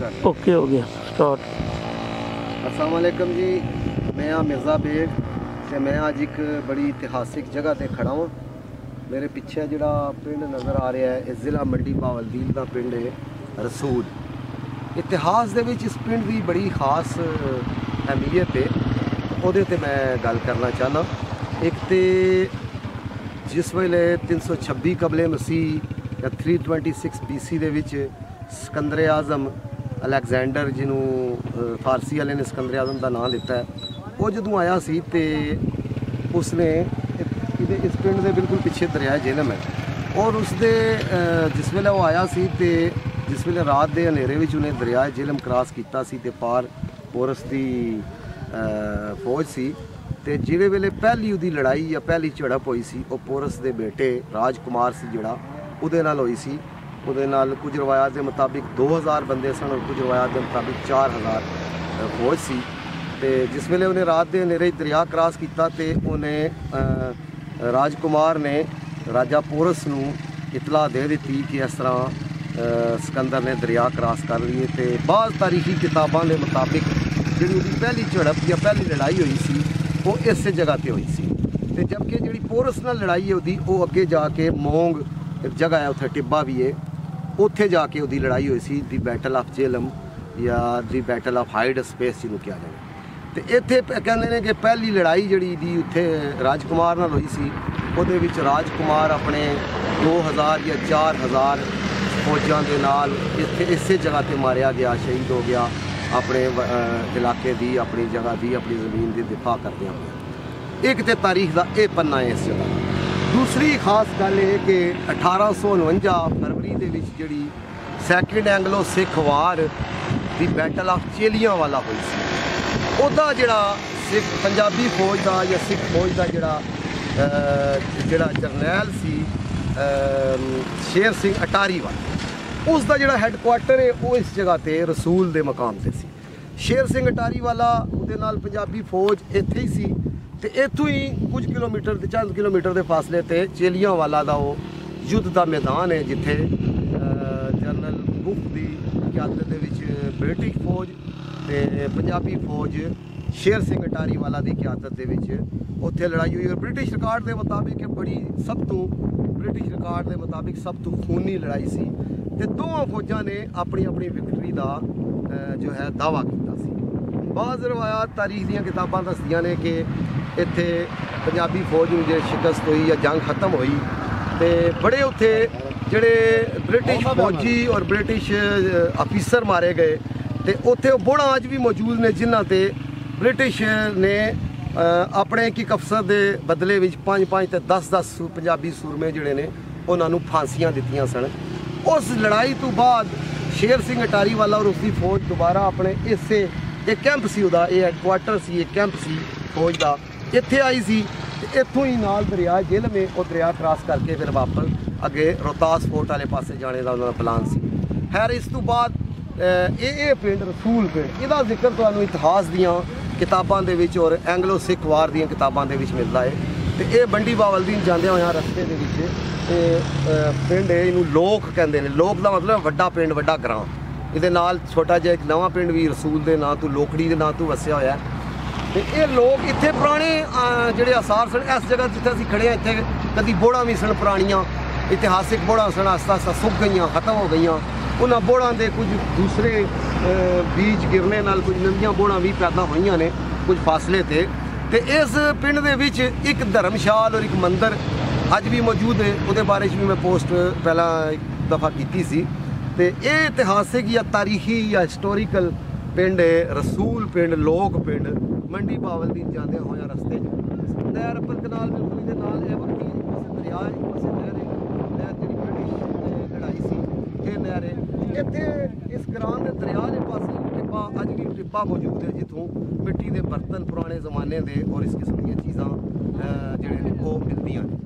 कर। ओके हो गया स्टार्ट। अस्सलाम वालेकुम जी, मैं हाँ मिर्ज़ा बेग ते मैं अज एक बड़ी इतिहासिक जगह ते खड़ा हूँ। मेरे पिछे जिहड़ा पिंड नज़र आ रहा है इस ज़िला मंडी बहावलदीन का पिंड है रसूल। इतिहास दे विच इस पिंड की बड़ी खास अहमियत है, ਉਹਦੇ ਤੇ मैं गल करना चाहना। एक तो जिस वेले 326 कबले मसीह या 326 BC ਦੇ ਵਿੱਚ सिकंदर आजम ਅਲੈਗਜ਼ੈਂਡਰ ਜਿਹਨੂੰ फारसी वाले ने सिकंदर आजम का नाम दिता है, वो जो आया सी ते उसने इस पिंड के बिल्कुल पिछे दरिया झेलम है और उसके जिस वेले वो आया सी ते जिस वेले रात के हनेरे में उन्हें दरिया झेलम क्रॉस किया सी ते पार पोरस की फौज सी ते जिहड़े वेले पहली उहदी लड़ाई या पहली झड़प हुई सी वो पोरस के बेटे राजकुमार सी जिहड़ा उहदे नाल होई सी। उहदे नाल कुछ रवायत के मुताबिक 2000 बंदे सन और कुछ रवायत के मुताबिक 4000 फौज सी। ते जिस वेले उन्हें रात के हनेरे दरिया क्रॉस किया ते उन्हें राजकुमार ने राजा पोरस नूं इतला दे दी कि इस तरह सिकंदर ने दरिया क्रॉस कर लिए। तो बाद तारीखी किताबों के मुताबिक जी पहली झड़प या पहली लड़ाई हुई सी वो इस जगह पर हुई सी। ते जबकि जी पोरस नाल लड़ाई है उसकी वो अगे जाके मोंग एक जगह है उत्थे टिब्बा भी है, उत्थे जाके उसकी लड़ाई हुई सी दी बैटल ऑफ झेलम या the battle of Hydaspes जिन्हों कहा जाए। तो इत्थे कहते हैं कि पहली लड़ाई जी दी उत्थे राजकुमार नाल हुई सी, उहदे विच राजकुमार अपने 2000 या 4000 फौजां दे नाल इत्थे इसे जगह पर मारिया गया, शहीद हो गया अपने इलाके की अपनी जगह की अपनी ज़मीन की दिफा करते हुए। एक तो तारीख का यह पन्ना है इस जगह। दूसरी खास गल है कि 1849 फरवरी के जी सैकेंड एंगलो सिख वार की बैटल ऑफ चेलियांवाला हुई सी, उहदा जिहड़ा सिख पंजाबी फौज का या सिख फौज का जिहड़ा जरनैल सी शेर सिंह अटारी वाला, उसका जिहड़ा हैडकुआटर है वो इस जगह पर रसूल के मकाम से सी। शेर सिंह अटारी वाला उहदे नाल पंजाबी फौज इत्थे ही सी ते इत्थों ही कुछ किलोमीटर चंद किलोमीटर के फासले ते चेलियांवाला का वो युद्ध का मैदान है जिथे जनरल बुफ की क्यादत दे विच ब्रिटिश फौज ते पंजाबी फौज शेर सिंह अटारी वाला की क्यादत दे विच उत्थे लड़ाई हुई। और ब्रिटिश रिकॉर्ड के मुताबिक बड़ी ब्रिटिश रिकॉर्ड के मुताबिक सब तो खूनी लड़ाई सी ते दोवां फौजां ने अपनी अपनी विक्ट्री का जो है दावा किया सी। बाज़ रवायात तारीख दी किताबां दसदियां ने कि इत्थे पंजाबी फौज नूं जे शिकस्त हुई या जंग खत्म हुई तो बड़े उत्थे जिहड़े ब्रिटिश फौजी और ब्रिटिश अफिसर मारे गए तो उत्थे बोड़ा अज भी मौजूद ने जिन्हां ते ब्रिटिश ने अपने एक अफसर के बदले विच 5-5 ते 10-10 पंजाबी सूरमे जिहड़े ने उन्हां नूं फांसियां दित्तियां सन। उस लड़ाई तो बाद शेर सिंह अटारी वाला और उसकी फौज दोबारा अपने इसे एक कैंप सी उहदा ये हैडकुआटर सी एक कैंप सी फौज का इत्थे आई सी। इत्थों ही नाल दरिया झेलम में वो दरिया क्रॉस करके फिर वापस अगे रोहतास फोर्ट वाले पासे जाने का उन्होंने प्लान सी। खैर इस तो बाद ये पिंड रसूल पिंड इहदा जिक्र तुहानूं इतिहास दियां किताबां दे विच और एंगलो सिख वार दियां किताबां दे विच मिलदा है। तो ये मंडी बहावलदीन जांदे होया रस्ते दे विच पिंड है, इनू लोक कहते हैं। लोक का मतलब वड्डा पिंड वड्डा ग्रां, ये नाल छोटा जिहा एक नवा पिंड भी रसूल के नाम तो लोकड़ी के नाम तो वसिया होया। तो ये लोग इत्थे पुराने जिहड़े आसार सन इस जगह जिथे असीं खड़े हैं, इत्थे कदी बोड़ा भी सन पुरानियां इतिहासिक बोड़ा सन, आस्ता आस्ता सुक गई खत्म हो गई। उन्होंने बोड़ा के कुछ दूसरे बीज गिरने नाल कुछ नवीं बोड़ा भी पैदा हुई ने कुछ फासले ते। तो इस पिंड दे विच एक धर्मशाल और एक मंदिर अज भी मौजूद है, वो बारे भी मैं पोस्ट पहला एक दफ़ा की सी। तो ये इतिहासिक या तारीखी या हिस्टोरिकल पिंड है रसूल पिंड लोक पिंड मंडी बहावलदीन जाते होया रस्ते नहर अपर कनाल बिल्कुल ये नाल है बाकी दरिया एक पासे नहर है, नहर जी ब्रिटिश लड़ाई सी ये नहर है। इत्थे इस ग्रां के दरिया के पास टिब्बा अज भी टिब्बा मौजूद है जितों मिट्टी के बर्तन पुराने जमाने के और इस किस्म दी चीज़ां जिहड़े ने वो मिलदियां ने।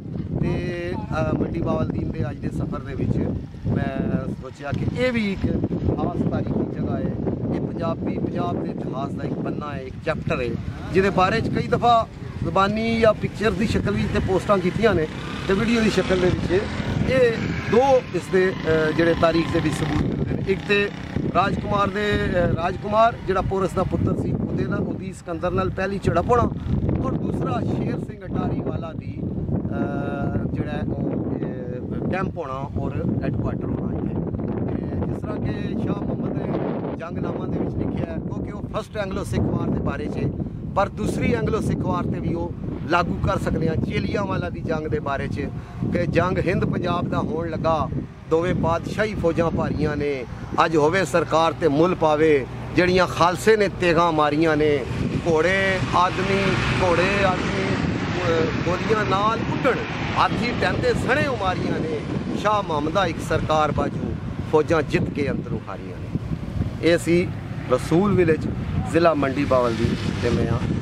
तो मंडी बहावलदीन के अज के सफ़र के मैं सोचा कि यह भी एक खास तारीखी जगह है, ये पंजाब के इतिहास का एक पन्ना है, एक चैप्टर है जिहदे बारे कई दफ़ा ज़बानी या पिक्चर की शक्ल भी इतने पोस्टां कीतियां ने ते वीडियो की शक्ल के ये दो इसके जिहड़े तारीख के भी सबूत मिलते हैं। एक तो राजकुमार जिहड़ा पोरस का पुत्र सी उहदी सिकंदर नाल पहली झड़प होना और दूसरा शेर सिंह अटारी वाला दी जिहड़ा कैंप होना और हैडकुआटर होना इत्थे। जिस तरह के शाह मुहम्मद ने जंगनामा दे विच लिखिया है क्योंकि वो फर्स्ट एंग्लो सिख वार के बारे च पर दूसरी एंग्लो सिख वार ते भी वो लागू कर सकते हैं चेलियां वाला दी जंग के बारे च कि जंग हिंद पंजाब दा होण लगा दोवें पातशाही फौजां भारियां ने अज होवे सरकार ते मुल पावे जड़ियां खालसे ने तेगां मारियां ने घोड़े आदमी गोलियां नाल उड्डण हाथी टैंदे सने उमारियां ने शाह मुहम्मदा एक सरकार बाजू फौजां जित के अंदरों हारियां ने। ये सी रसूल विलेज ज़िला मंडी बावल दी ते मैं